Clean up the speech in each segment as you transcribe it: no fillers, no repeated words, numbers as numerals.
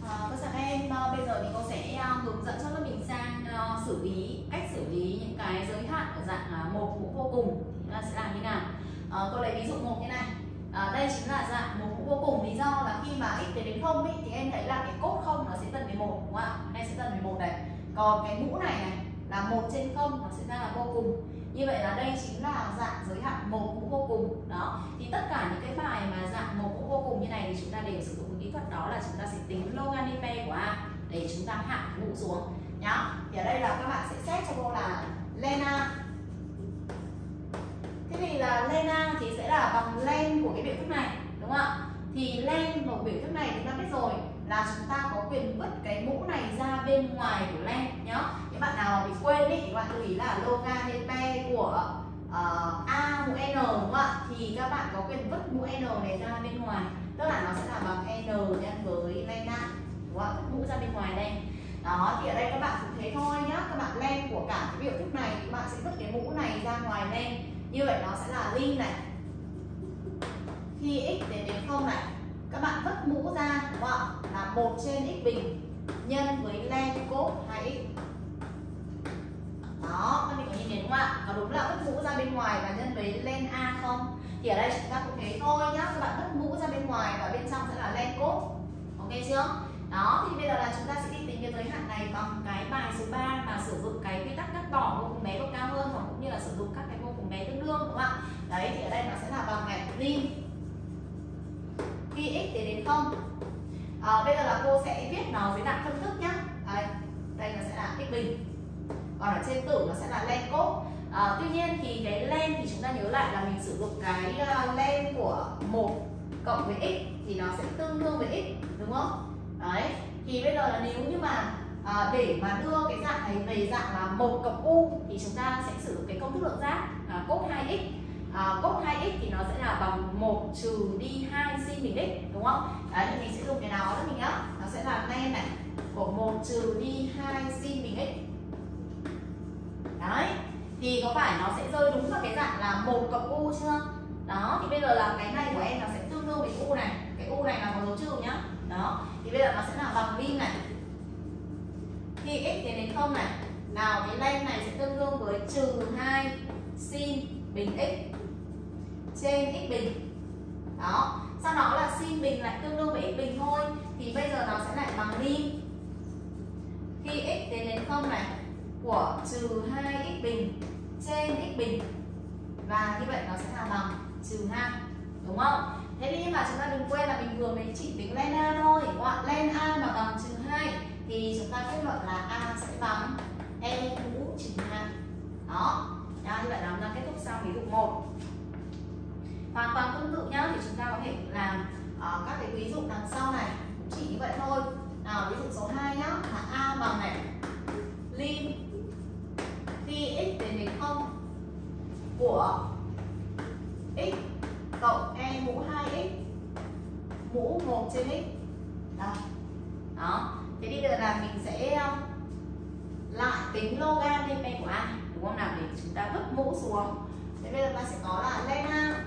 Các bạn em, bây giờ thì cô sẽ hướng dẫn cho lớp mình sang cách xử lý những cái giới hạn ở dạng một mũ vô cùng thì chúng ta sẽ làm như nào. Cô lấy ví dụ một như này. Đây chính là dạng một mũ vô cùng, lý do là khi mà x đến 0 ý, thì em thấy là cái cốt 0 nó sẽ gần 11 đúng không ạ? Đây sẽ gần 11 này. Còn cái mũ này là 1 trên 0 nó sẽ ra là vô cùng. Như vậy là đây chính là dạng giới hạn một mũ vô cùng. Đó. Thì tất cả những cái bài mà dạng một mũ vô cùng như này thì chúng ta đều sử dụng kỹ thuật đó là chúng ta sẽ tính logaritm của A để chúng ta hạ mũ xuống nhá. Thì ở đây là các bạn sẽ xét cho cô là len A. Thế thì là len A thì sẽ là bằng len của cái biểu thức này đúng không ạ? Thì len của biểu thức này chúng ta biết rồi là chúng ta có quyền vứt cái mũ này ra bên ngoài của len nhá. Những bạn nào mà bị quên ý, thì các bạn lưu ý là logaritm của A mũ n đúng không ạ? Thì các bạn có quyền vứt mũ n này ra bên ngoài, tức là nó sẽ là bằng n nhân với len A đúng không ạ? Vứt mũ ra bên ngoài đây. Đó, thì ở đây các bạn cũng thế thôi nhá. Các bạn len của cả cái biểu thức này các bạn sẽ vứt cái mũ này ra ngoài len. Như vậy nó sẽ là lim này. Khi x đến 0 này, các bạn vứt mũ ra đúng không ạ? Là 1 trên x bình nhân với len cos 2x. Đó, các bạn có nhìn thấy đúng không ạ? Có đúng là vứt mũ ra bên ngoài và nhân với len A không? Thì ở đây chúng ta cũng thế thôi nhá. Các bạn vứt mũ ra bên ngoài và bên trong sẽ là len cos. Ok chưa? Đó, thì bây giờ là chúng ta sẽ đi tính cái giới hạn này bằng cái bài số 3 mà sử dụng cái quy tắc cắt bỏ vô cùng bé độ cao hơn, và cũng như là sử dụng các cái vô cùng bé tương đương đúng không ạ? Đấy, thì ở đây nó sẽ là bằng này lim khi x đến 0. Bây giờ là cô sẽ viết nó dưới dạng phân thức nhá. Đây nó sẽ là x bình, còn ở trên tử nó sẽ là len cos. Tuy nhiên thì cái len thì chúng ta nhớ lại là mình sử dụng cái len của 1 cộng với x thì nó sẽ tương đương với x đúng không? Đấy, thì bây giờ là nếu như mà để mà đưa cái dạng này về dạng là 1 cộng u thì chúng ta sẽ sử dụng cái công thức lượng giác cos 2x. Cos 2x thì nó sẽ là bằng 1 trừ đi 2 sin bình x đúng không? Đấy, thì mình sẽ dùng cái nào đó mình nhá. Nó sẽ là len này của 1 trừ đi 2 sin bình x. Đấy, thì có phải nó sẽ rơi đúng vào cái dạng là 1 cộng u chưa? Đó, thì bây giờ là cái này của em nó sẽ tương đương với u này. Cái u này là có dấu trừ nhá. Đó, thì bây giờ nó sẽ là bằng lim này. Khi x đến 0 này, nào cái len này sẽ tương đương với trừ 2 sin bình x trên x bình. Đó, sau đó là sin bình lại tương đương với x bình thôi. Thì bây giờ nó sẽ lại bằng lim khi x đến 0 này của trừ 2x bình trên x bình. Và như vậy nó sẽ là bằng trừ 2 đúng không? Thế nhưng mà chúng ta đừng quên là bình thường mình chỉ tính len A thôi đúng không ạ? Len A mà bằng trừ 2 thì chúng ta kết luận là A sẽ bằng e mũ trừ 2. Đó, như vậy là chúng ta kết thúc xong ví dụ 1. Hoàn toàn tương tự nhá, thì chúng ta có thể làm các cái ví dụ đằng sau này cũng chỉ như vậy thôi. Nào, ví dụ số 2 nhá, là A bằng này lim khi x đến 0 của x cộng e mũ 2x mũ 1 trên x. Đó. Thế thì bây giờ là mình sẽ lại tính logaritm của A đúng không nào, để chúng ta vứt mũ xuống. Thế bây giờ ta sẽ có là len A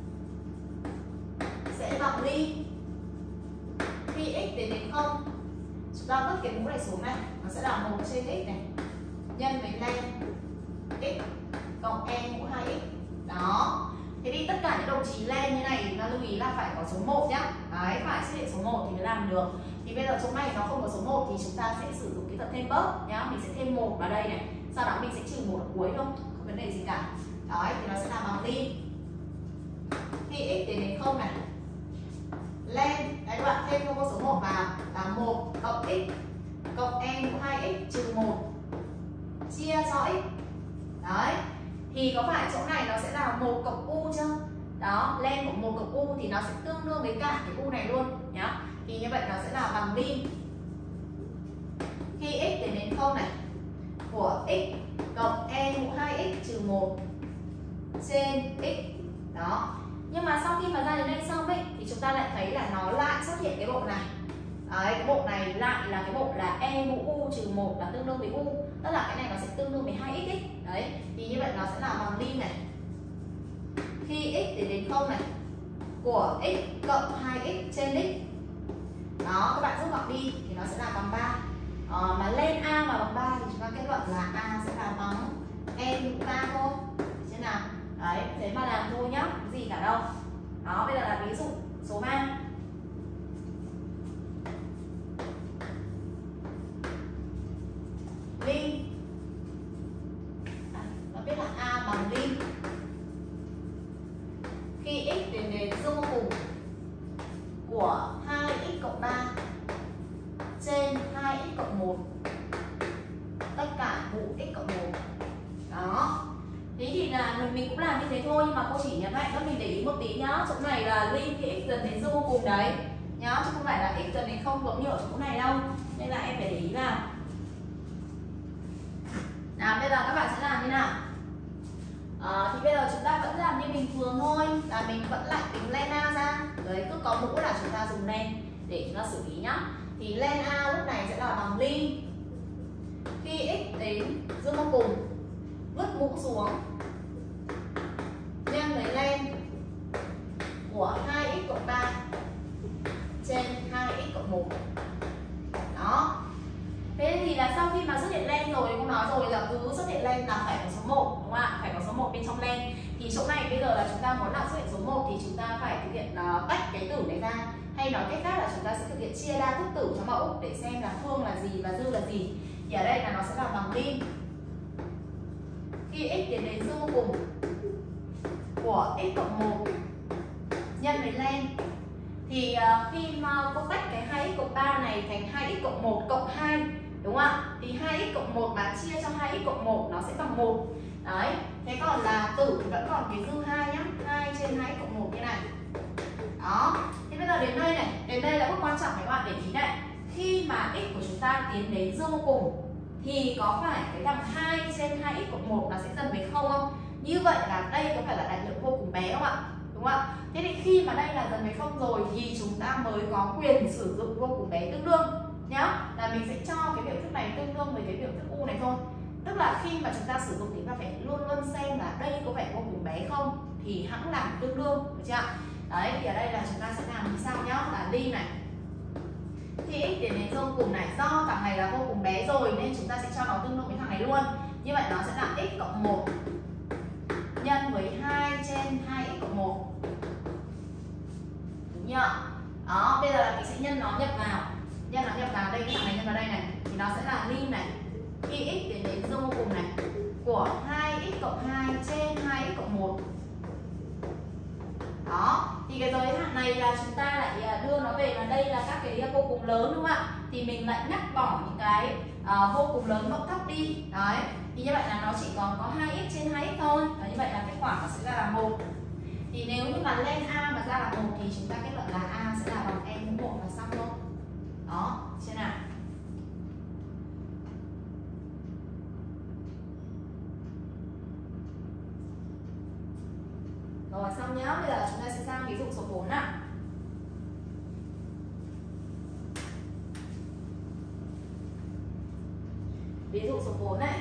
sẽ bằng lim khi x đến 0, chúng ta vứt cái mũ này xuống này, nó sẽ là 1 trên x này nhân với len x cộng e mũ 2x. Đó. Thế thì tất cả những đồng chí len như này chúng ta lưu ý là phải có số 1 nhá. Đấy, phải xuất hiện số 1 thì mới làm được. Thì bây giờ chỗ này nó không có số 1 thì chúng ta sẽ sử dụng kỹ thuật thêm bớt nhá. Mình sẽ thêm 1 vào đây này. Sau đó mình sẽ trừ 1 ở cuối thôi, không vấn đề gì cả. Đấy, thì nó sẽ là bằng lim khi x đến 0 này. Len, đấy các bạn thêm cho cô số 1 vào là 1 cộng x cộng e mũ 2x trừ 1 chia cho x. Đấy. Thì có phải chỗ này nó sẽ là 1 cộng u chưa? Đó, len của 1 cộng u thì nó sẽ tương đương với cả cái u này luôn nhá. Thì như vậy nó sẽ là bằng lim khi x đến 0 này của x cộng e mũ 2x trừ 1 trên x. Đó. Nhưng mà sau khi mà ra đến đây xong ấy thì chúng ta lại thấy là nó lại xuất hiện cái bộ này. Đấy, cái bộ này lại là cái bộ là e mũ u trừ 1 là tương đương với u, tức là cái này nó sẽ tương đương với 2x ấy. Đấy, thì như vậy nó sẽ là bằng lim này khi x đến 0 này của x cộng 2x trên x Đó, các bạn rút gọn đi thì nó sẽ là bằng 3. Mà lên A mà bằng 3 thì chúng ta kết luận là A sẽ là bằng E mũ K thôi. Thế nào? Đấy, thế mà làm thôi nhá, cái gì cả đâu. Đó, bây giờ là ví dụ số 3. Ly. Nó biết là A bằng ly. Khi x đến dương cùng của 2x cộng 3 trên 2x cộng 1 tất cả mũ x cộng 1. Đó. Thế thì là mình cũng làm như thế thôi, nhưng mà cô chỉ nhấn mạnh các mình để ý một tí nhá. Chỗ này là ly khi x dần đến dương cùng đấy nhá, chứ không phải là x dần đến không giống như ở chỗ này đâu. Nên là em phải để ý vào. Nào, bây giờ các bạn sẽ làm như nào? Thì bây giờ chúng ta vẫn làm như bình thường thôi, là mình vẫn lại tính len A ra. Đấy, cứ có mũ là chúng ta dùng len để chúng ta xử lý nhá. Thì len A lúc này sẽ là bằng ly khi x đến dương vô cùng, vứt mũ xuống, nhân với len của 2x cộng 3 trên 2x cộng 1. Đó. Thế thì là sau khi mà xuất hiện len rồi, cô nói rồi là cứ xuất hiện len là phải có số 1, đúng không ạ? Phải có số 1 bên trong len. Thì chỗ này bây giờ là chúng ta muốn làm xuất hiện số 1 thì chúng ta phải thực hiện tách cái tử này ra. Hay nói cách khác là chúng ta sẽ thực hiện chia đa thức tử cho mẫu để xem là phương là gì và dư là gì. Thì ở đây là nó sẽ là bằng ly khi x tiến đến dương vô cùng của x cộng 1 nhân với len. Thì khi mà cô tách cái 2x cộng 3 này thành 2x cộng 1 cộng 2, đúng không ạ? Thì 2x cộng 1 mà chia cho 2x cộng 1 nó sẽ bằng 1. Đấy. Thế còn là tử thì vẫn còn cái dư 2 nhá. 2 trên 2x cộng 1 như này. Đó. Thế bây giờ đến đây này, đến đây là bước quan trọng các bạn để ý này. Khi mà x của chúng ta tiến đến dương vô cùng thì có phải cái đằng 2 trên 2x cộng 1 nó sẽ dần về 0 không? Như vậy là đây có phải là đại lượng vô cùng bé không ạ? Đúng không ạ? Thế thì khi mà đây là dần về 0 rồi thì chúng ta mới có quyền sử dụng vô cùng bé tương đương nhá. Là mình sẽ cho cái biểu thức này tương đương với cái biểu thức u này thôi. Tức là khi mà chúng ta sử dụng thì chúng ta phải luôn luôn xem là đây có phải vô cùng bé không thì hẵng làm tương đương, được chưa ạ? Đấy, thì ở đây là chúng ta sẽ làm như sau nhá, là ly này khi x tiến đến dương cùng này, do thằng này là vô cùng bé rồi nên chúng ta sẽ cho nó tương đương với thằng này luôn. Như vậy nó sẽ là x cộng 1 nhân với 2 trên 2x cộng 1. Đúng chưa? Đó, bây giờ là mình sẽ nhân nó nhập vào. Nhân nó nhập vào đây, cái thằng này nhân vào đây này thì nó sẽ là ly này khi x tiến đến dương vô cùng này của 2x cộng 2 trên 2x cộng 1. Đó, thì cái giới hạn này là chúng ta lại đưa nó về là đây là các cái vô cùng lớn, đúng không ạ? Thì mình lại ngắt bỏ những cái vô cùng lớn mẫu thấp đi. Đấy, thì như vậy là nó chỉ còn có 2x trên 2x thôi. Và như vậy là kết quả nó sẽ ra là 1. Thì nếu như mà lên A mà ra là 1 thì chúng ta kết luận là A sẽ là bằng E mũ 1 và xong thôi. Đó, xem nào. Rồi xong nhá, bây giờ chúng ta sẽ sang ví dụ số 4 nào. Ví dụ số 4 này.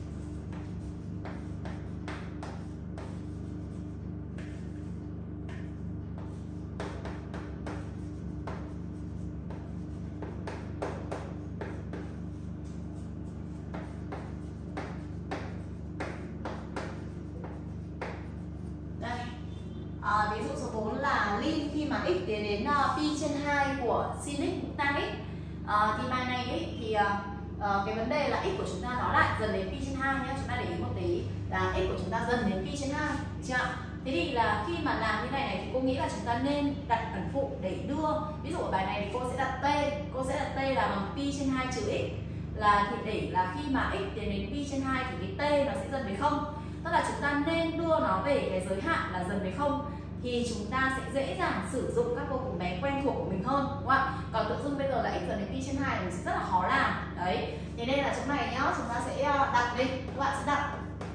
Ví dụ số 4 là ly khi mà x tiến đến pi trên 2 của sin x mũ tan x. Thì bài này ấy, thì cái vấn đề là x của chúng ta nó lại dần đến pi trên 2 nhé. Chúng ta để ý một tí là x của chúng ta dần đến pi trên 2, được chưa? Thế thì là khi mà làm như này thì cô nghĩ là chúng ta nên đặt ẩn phụ để đưa. Ví dụ ở bài này thì cô sẽ đặt t, là bằng pi trên 2 trừ x, là thì để là khi mà x tiến đến pi trên 2 thì cái t nó sẽ dần về 0. Tức là chúng ta nên đưa nó về cái giới hạn là dần về 0 thì chúng ta sẽ dễ dàng sử dụng các vô cùng bé quen thuộc của mình hơn, đúng không ạ? Còn tự dưng bây giờ là x dần đến pi trên 2 thì mình sẽ rất là khó làm. Đấy, thế nên là chỗ này nhá, chúng ta sẽ đặt đi, các bạn sẽ đặt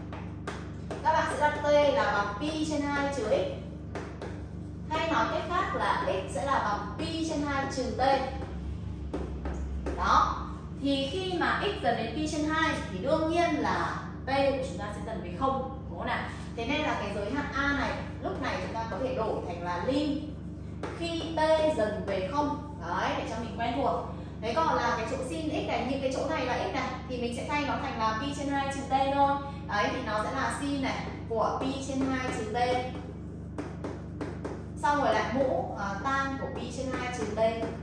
t là bằng pi trên 2 trừ x, hay nói cách khác là x sẽ là bằng pi trên 2 trừ t. Đó, thì khi mà x dần đến pi trên 2 thì đương nhiên là t của chúng ta sẽ dần về 0, đúng không nào? Thế nên là cái giới hạn a này lúc này chúng ta có thể đổi thành là lim khi t dần về 0. Đấy, để cho mình quen thuộc. Thế còn là cái chỗ sin x này, những cái chỗ này là x này thì mình sẽ thay nó thành là pi trên 2 trừ t thôi. Đấy thì nó sẽ là sin này của pi trên 2 trừ t. Xong rồi lại mũ tan của pi trên 2 trừ t.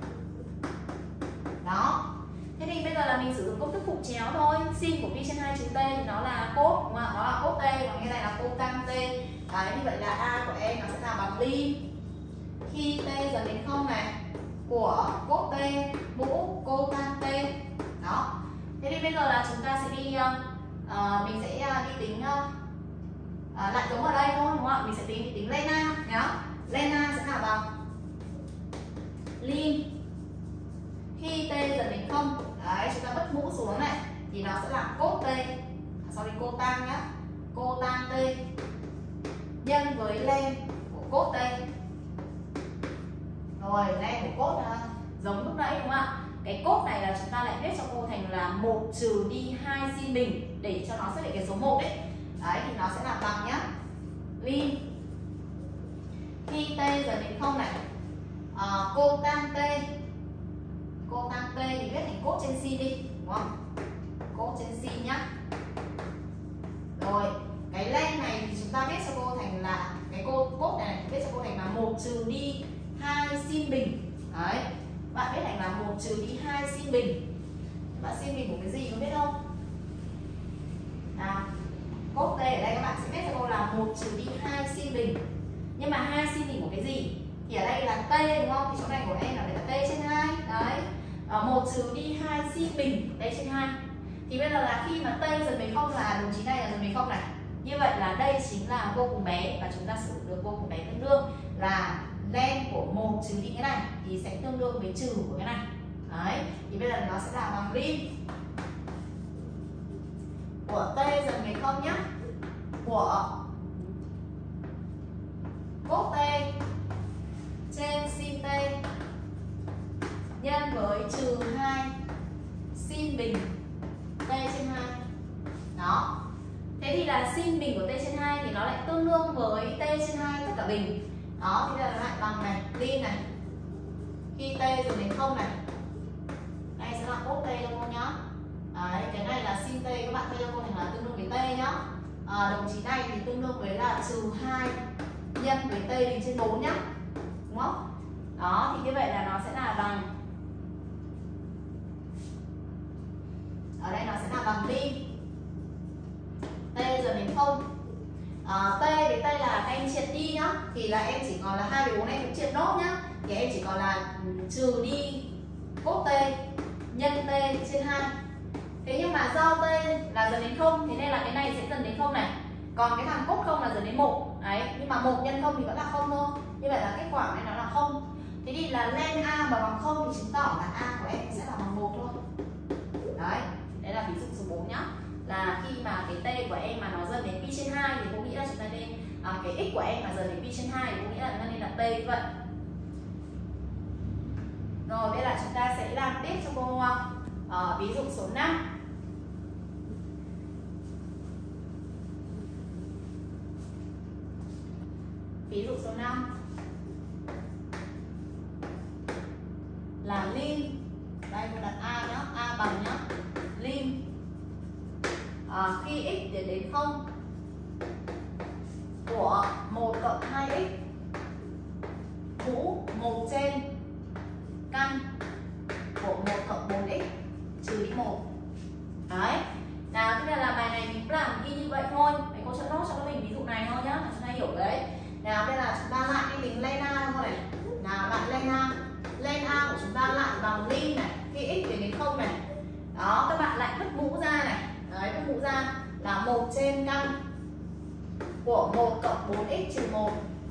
Đó. Thế thì bây giờ là mình sử dụng công thức phụ chéo thôi. Sin của pi trên 2 trừ t thì nó là cos, đúng không? Nó là cos t, còn cái này là cotan t. Đấy, như vậy là a của em nó sẽ là bằng ly khi t dần đến 0 này của cos t mũ cotan t. Đó. Thế thì bây giờ là chúng ta sẽ đi mình sẽ đi tính lại giống ở đây thôi, đúng không? Mình sẽ tính lên a nhá. Lên a sẽ là bằng ly khi t dần đến 0. Đấy, chúng ta vứt mũ xuống này thì nó sẽ là cos t, sorry cotan nhá, cotan t nhân với len của cos t. Rồi len của cos giống lúc nãy đúng không ạ? Cái cos này là chúng ta lại viết cho cô thành là 1 trừ đi 2 sin bình để cho nó xác định cái số 1 đấy. Đấy thì nó sẽ là bằng nhá, ly khi t dần đến 0 này cotan t. Cotan t thì viết thành cos trên sin đi, đúng không? Cos trên sin nhá. Rồi, cái len này thì chúng ta viết cho cô thành là cái cos này viết cho cô thành là 1 trừ đi 2 sin bình. Đấy. Bạn viết thành là 1 trừ đi 2 sin bình. Bạn sin bình của cái gì không biết không? Nào, cos t ở đây các bạn sẽ viết cho cô là 1 trừ đi 2 sin bình. Nhưng mà 2 sin bình của cái gì? Thì ở đây là t đúng không? Thì chỗ này của em là t trên 2. Đấy. 1 trừ đi 2 sin bình t trên 2. Thì bây giờ là khi mà t dần về 0 là đồng chí này là dần về 0 này. Như vậy là đây chính là vô cùng bé và chúng ta sử dụng được vô cùng bé tương đương là len của 1 trừ đi cái này thì sẽ tương đương với trừ của cái này. Đấy, thì bây giờ nó sẽ là bằng ly của t dần về 0 nhá, của cos t trên sin t nhân với trừ 2 sin bình t trên 2. Đó. Thế thì là sin bình của t trên 2 thì nó lại tương đương với t trên 2 tất cả bình. Đó, thì là lại bằng này, ly này khi t dần đến 0 này. Đây sẽ là cos t cho cô nhá. Đấy, cái này là sin t các bạn thay cho cô thành là tương đương với t nhá. Đồng chí này thì tương đương với là trừ 2 nhân với t bình trên 4 nhá. Đúng không? Đó, thì như vậy là nó sẽ là bằng, ở đây nó sẽ là bằng ly t dần đến 0. T với t là em triệt đi nhá, thì là em chỉ còn là 2 với 4 em cũng triệt nốt nhá. Thì em chỉ còn là trừ đi cos t nhân t trên 2. Thế nhưng mà do t là dần đến 0 thế nên là cái này sẽ dần đến 0 này. Còn cái thằng cos 0 là dần đến 1. Đấy, nhưng mà 1 nhân 0 thì vẫn là 0 thôi. Như vậy là kết quả này nó là 0. Thế thì là len a mà bằng 0 thì chứng tỏ là a của em sẽ là bằng 1 thôi. Đấy, đấy là ví dụ số 4 nhá. Là khi mà cái t của em mà nó dần đến pi trên 2 thì cô nghĩ là chúng ta nên cái x của em mà dần đến pi trên 2 thì cô nghĩ là nó nên là t như vậy. Rồi bây giờ chúng ta sẽ làm tiếp cho cô ví dụ số 5. Ví dụ số 5 là lim, đây cô đặt a nhá, a bằng nhá, lim khi x đến 0 của 1 cộng 2x mũ 1 trên căn của 1 cộng 4x trừ đi 1. Đấy. Nào, thế là làm bài này mình cũng làm y như vậy thôi. Để cô sẽ nốt cho các mình ví dụ này thôi nhá, để chúng ta hiểu đấy. Nào, đây là chúng ta lại cái tính len a thôi này. Nào, lại len a. Len a của chúng ta lại bằng lim này, khi x đến 0 này. Đó, các bạn lại vứt mũ ra này. Đấy, vứt mũ ra là 1 trên căn của 1 cộng 4x trừ 1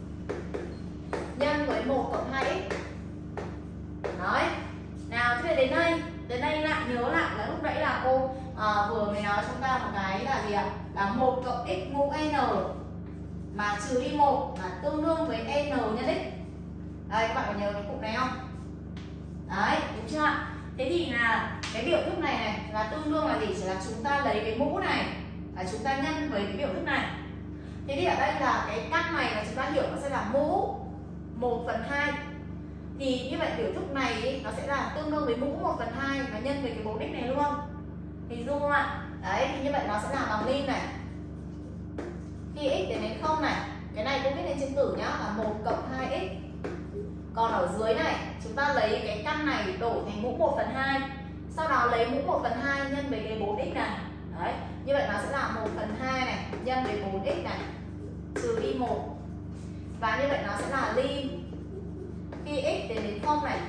nhân với 1 cộng 2x. Đấy. Nào, thế đến đây lại nhớ lại là lúc nãy là cô vừa mới nói chúng ta một cái là gì ạ? Là 1 cộng x mũ n mà trừ đi 1 là tương đương với n nhân x. Đây, các bạn có nhớ cái cụm này không? Đấy, đúng chưa ạ? Thế thì là cái biểu thức này là tương đương là gì? Chỉ là chúng ta lấy cái mũ này là chúng ta nhân với cái biểu thức này. Thế thì ở đây là cái căn này là chúng ta hiểu nó sẽ là mũ 1/2. Thì như vậy biểu thức này ý, nó sẽ là tương đương với mũ 1/2 và nhân với cái 4x này luôn. Hình dung không ạ? Đấy, thì như vậy nó sẽ là bằng lim này. Khi x đến đến 0 này, cái này cũng viết lên trên tử nhá, là 1 cộng 2x. Còn ở dưới này, chúng ta lấy cái căn này đổi thành mũ 1/2. Sau đó lấy mũ 1/2 nhân với cái 4x này. Đấy, như vậy nó sẽ là 1/2 này nhân với 4x này trừ đi 1. Và như vậy nó sẽ là lim khi x đến đến 0 này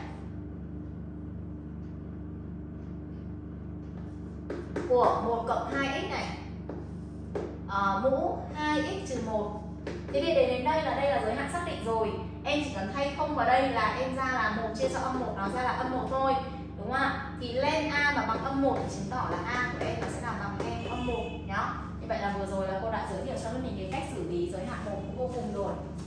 của 1 cộng 2x này mũ 2x trừ 1. Thế thì đến đây là giới hạn xác định rồi. Em chỉ cần thay không vào đây là em ra là 1 chia cho âm 1 nó ra là âm 1 thôi. Đúng không ạ? Thì len A mà bằng âm 1 thì chứng tỏ là A của em nó sẽ là bằng em âm 1 nhá. Như vậy là vừa rồi là cô đã giới thiệu cho mình cái cách xử lý giới hạn 1 vô cùng rồi.